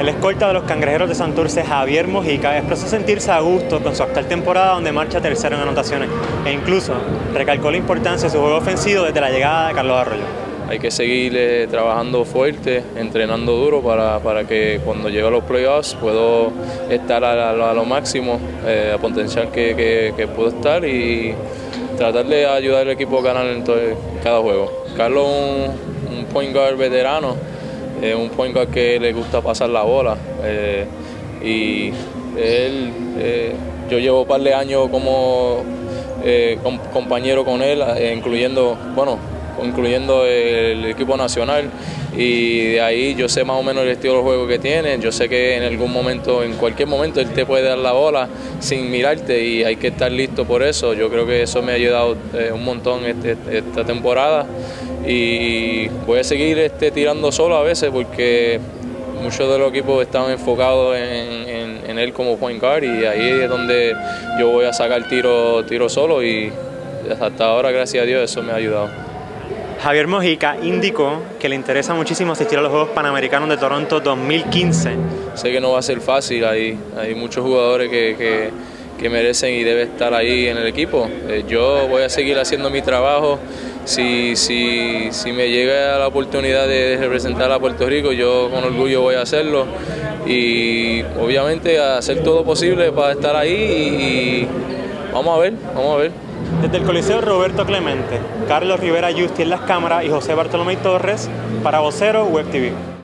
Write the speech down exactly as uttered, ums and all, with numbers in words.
El escolta de los Cangrejeros de Santurce, Javier Mojica, expresó sentirse a gusto con su actual temporada, donde marcha tercero en anotaciones, e incluso recalcó la importancia de su juego ofensivo desde la llegada de Carlos Arroyo. Hay que seguir eh, trabajando fuerte, entrenando duro para, para que cuando llegue a los playoffs puedo estar a, a, a lo máximo, eh, a potencial que, que, que puedo estar y tratar de ayudar al equipo a ganar en todo, cada juego. Carlos es un, un point guard veterano, eh, un point guard que le gusta pasar la bola eh, y él, eh, yo llevo un par de años como eh, com, compañero con él, eh, incluyendo, bueno, incluyendo el equipo nacional, y de ahí yo sé más o menos el estilo de juego que tiene. Yo sé que en algún momento, en cualquier momento, él te puede dar la bola sin mirarte y hay que estar listo por eso. Yo creo que eso me ha ayudado eh, un montón este, esta temporada y voy a seguir este, tirando solo a veces porque muchos de los equipos están enfocados en, en, en él como point guard y ahí es donde yo voy a sacar tiro, tiro solo y hasta ahora, gracias a Dios, eso me ha ayudado. Javier Mojica indicó que le interesa muchísimo asistir a los Juegos Panamericanos de Toronto dos mil quince. Sé que no va a ser fácil, hay, hay muchos jugadores que, que, que merecen y deben estar ahí en el equipo. Eh, yo voy a seguir haciendo mi trabajo. Si, si, si me llega la oportunidad de representar a Puerto Rico, yo con orgullo voy a hacerlo y obviamente a hacer todo posible para estar ahí y, y vamos a ver, vamos a ver. Desde el Coliseo Roberto Clemente, Carlos Rivera Justi en las cámaras y José Bartolomé Torres para Vocero Web T V.